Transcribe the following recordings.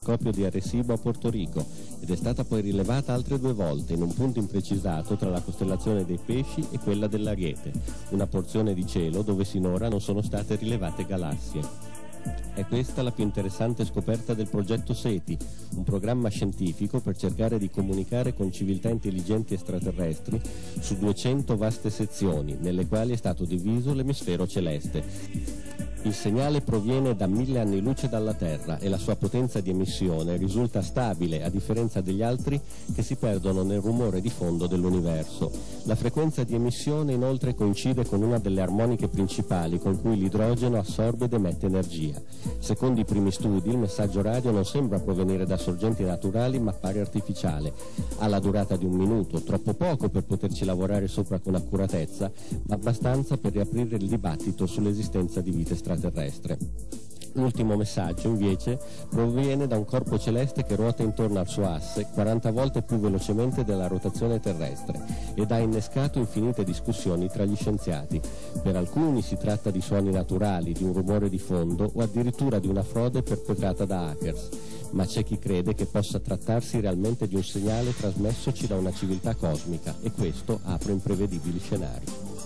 telescopio di Arecibo a Porto Rico ed è stata poi rilevata altre 2 volte in un punto imprecisato tra la costellazione dei Pesci e quella dell'Ariete, una porzione di cielo dove sinora non sono state rilevate galassie. È questa la più interessante scoperta del progetto SETI, un programma scientifico per cercare di comunicare con civiltà intelligenti extraterrestri su 200 vaste sezioni, nelle quali è stato diviso l'emisfero celeste. Il segnale proviene da 1000 anni luce dalla Terra e la sua potenza di emissione risulta stabile, a differenza degli altri che si perdono nel rumore di fondo dell'universo. La frequenza di emissione inoltre coincide con una delle armoniche principali con cui l'idrogeno assorbe ed emette energia. Secondo i primi studi, il messaggio radio non sembra provenire da sorgenti naturali ma appare artificiale. Ha la durata di 1 minuto, troppo poco per poterci lavorare sopra con accuratezza, ma abbastanza per riaprire il dibattito sull'esistenza di vita extraterrestre. L'ultimo messaggio, invece, proviene da un corpo celeste che ruota intorno al suo asse 40 volte più velocemente della rotazione terrestre ed ha innescato infinite discussioni tra gli scienziati. Per alcuni si tratta di suoni naturali, di un rumore di fondo o addirittura di una frode perpetrata da hackers, ma c'è chi crede che possa trattarsi realmente di un segnale trasmessoci da una civiltà cosmica e questo apre imprevedibili scenari.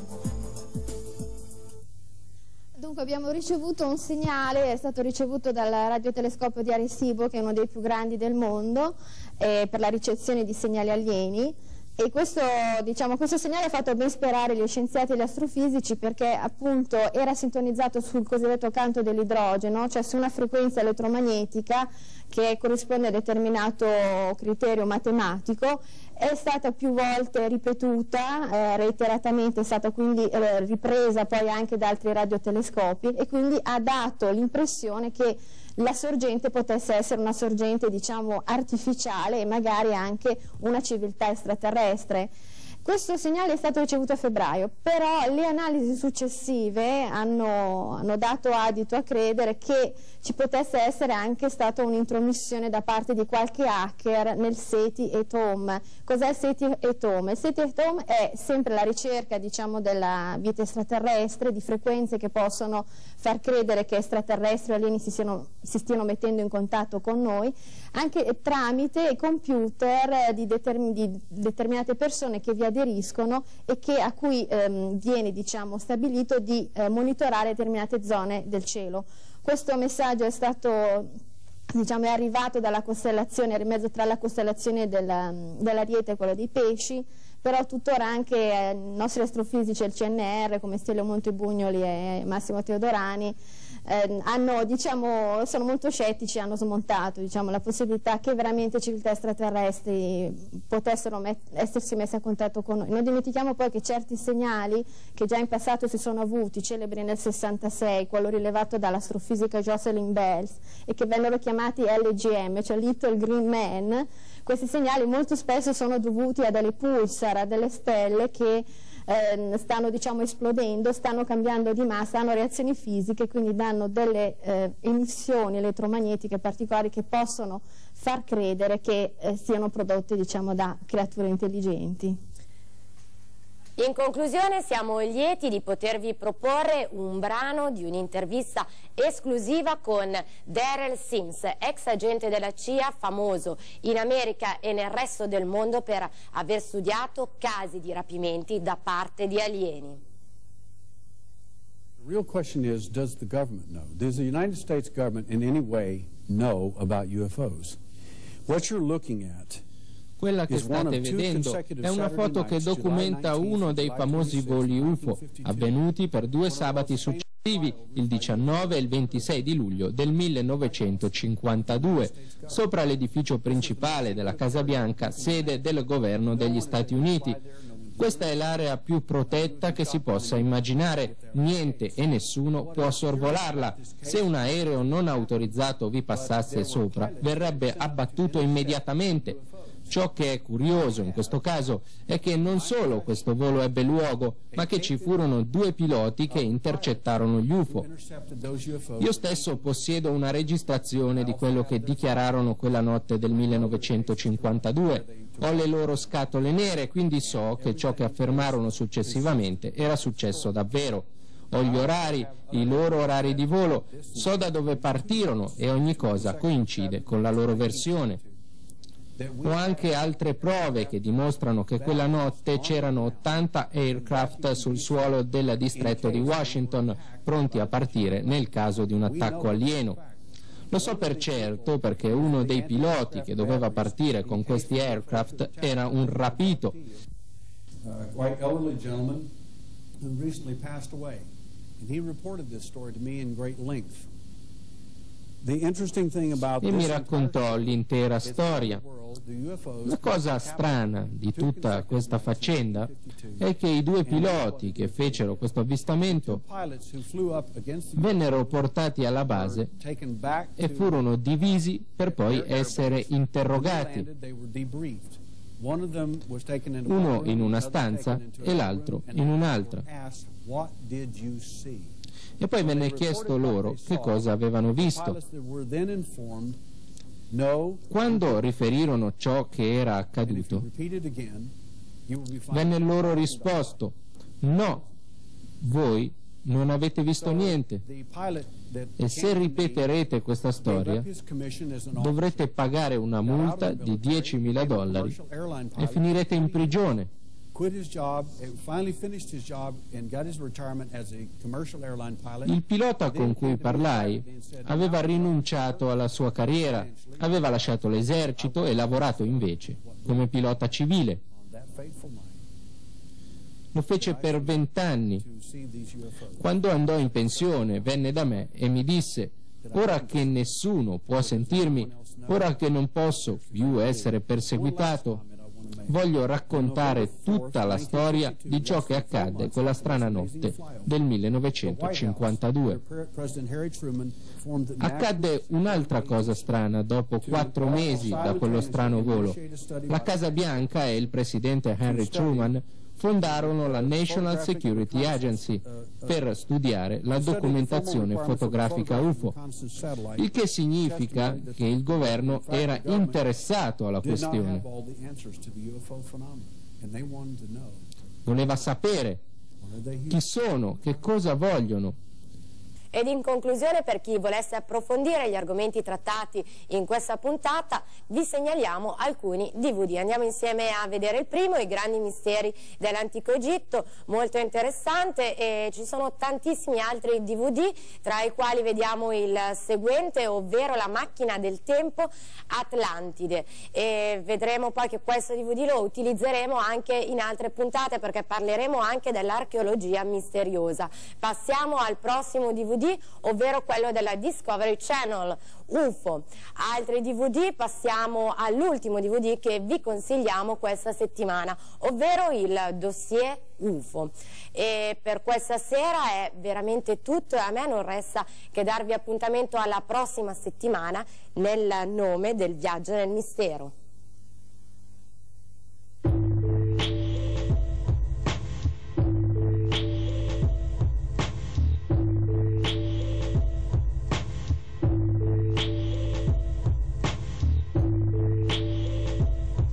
Dunque abbiamo ricevuto un segnale, è stato ricevuto dal radiotelescopio di Arecibo, che è uno dei più grandi del mondo, per la ricezione di segnali alieni, e questo segnale ha fatto ben sperare gli scienziati e gli astrofisici, perché appunto era sintonizzato sul cosiddetto canto dell'idrogeno, cioè su una frequenza elettromagnetica che corrisponde a determinato criterio matematico. È stata più volte ripetuta, reiteratamente è stata quindi ripresa poi anche da altri radiotelescopi, e quindi ha dato l'impressione che la sorgente potesse essere una sorgente, diciamo, artificiale e magari anche una civiltà extraterrestre. Questo segnale è stato ricevuto a febbraio, però le analisi successive hanno dato adito a credere che ci potesse essere anche stata un'intromissione da parte di qualche hacker nel SETI-ETOM. Cos'è il SETI-ETOM? Il SETI-ETOM è sempre la ricerca, diciamo, della vita extraterrestre, di frequenze che possono far credere che extraterrestri o alieni si stiano mettendo in contatto con noi, anche tramite i computer di determinate persone che vi aderiscono e a cui viene, diciamo, stabilito di monitorare determinate zone del cielo. Questo messaggio è stato, diciamo, è arrivato dalla costellazione, era in mezzo tra la costellazione dell'Ariete e quella dei Pesci, però tuttora anche i nostri astrofisici e il CNR, come Stelio Montebugnoli e Massimo Teodorani, sono molto scettici, hanno smontato, diciamo, la possibilità che veramente civiltà extraterrestri potessero essersi messe a contatto con noi. Non dimentichiamo poi che certi segnali che già in passato si sono avuti, celebri nel 66, quello rilevato dall'astrofisica Jocelyn Bells, e che vennero chiamati LGM, cioè Little Green Man, questi segnali molto spesso sono dovuti a delle pulsar, a delle stelle che stanno, diciamo, esplodendo, stanno cambiando di massa, hanno reazioni fisiche, quindi danno delle emissioni elettromagnetiche particolari che possono far credere che siano prodotte, diciamo, da creature intelligenti. In conclusione, siamo lieti di potervi proporre un brano di un'intervista esclusiva con Daryl Sims, ex agente della CIA, famoso in America e nel resto del mondo per aver studiato casi di rapimenti da parte di alieni. The real question is, does the government know? Does the United States government in any way know about UFOs? What you're looking at, quella che state vedendo è una foto che documenta uno dei famosi voli UFO avvenuti per 2 sabati successivi, il 19 e il 26 di luglio del 1952, sopra l'edificio principale della Casa Bianca, sede del governo degli Stati Uniti. Questa è l'area più protetta che si possa immaginare, niente e nessuno può sorvolarla. Se un aereo non autorizzato vi passasse sopra, verrebbe abbattuto immediatamente. Ciò che è curioso in questo caso è che non solo questo volo ebbe luogo, ma che ci furono 2 piloti che intercettarono gli UFO. Io stesso possiedo una registrazione di quello che dichiararono quella notte del 1952. Ho le loro scatole nere, quindi so che ciò che affermarono successivamente era successo davvero. ho gli orari, i loro orari di volo, so da dove partirono e ogni cosa coincide con la loro versione. Ho anche altre prove che dimostrano che quella notte c'erano 80 aircraft sul suolo del distretto di Washington, pronti a partire nel caso di un attacco alieno. Lo so per certo perché uno dei piloti che doveva partire con questi aircraft era un rapito. E mi raccontò l'intera storia. La cosa strana di tutta questa faccenda è che i due piloti che fecero questo avvistamento vennero portati alla base e furono divisi per poi essere interrogati. Uno in una stanza e l'altro in un'altra. E poi venne chiesto loro che cosa avevano visto. Quando riferirono ciò che era accaduto, venne loro risposto: no, voi non avete visto niente, e se ripeterete questa storia dovrete pagare una multa di $10.000 e finirete in prigione. Il pilota con cui parlai aveva rinunciato alla sua carriera, aveva lasciato l'esercito e lavorato invece come pilota civile. Lo fece per 20 anni. Quando andò in pensione venne da me e mi disse: ora che nessuno può sentirmi, ora che non posso più essere perseguitato, voglio raccontare tutta la storia di ciò che accadde quella strana notte del 1952. Accadde un'altra cosa strana dopo 4 mesi da quello strano volo. La Casa Bianca e il presidente Henry Truman fondarono la National Security Agency per studiare la documentazione fotografica UFO, il che significa che il governo era interessato alla questione. Voleva sapere chi sono, che cosa vogliono. Ed in conclusione, per chi volesse approfondire gli argomenti trattati in questa puntata, vi segnaliamo alcuni DVD. Andiamo insieme a vedere il primo, I grandi misteri dell'antico Egitto, molto interessante, e ci sono tantissimi altri DVD, tra i quali vediamo il seguente, ovvero La macchina del tempo Atlantide, e vedremo poi che questo DVD lo utilizzeremo anche in altre puntate, perché parleremo anche dell'archeologia misteriosa. Passiamo al prossimo DVD, ovvero quello della Discovery Channel, UFO. Altri DVD, passiamo all'ultimo DVD che vi consigliamo questa settimana, ovvero il dossier UFO. E per questa sera è veramente tutto, e a me non resta che darvi appuntamento alla prossima settimana nel nome del viaggio nel mistero.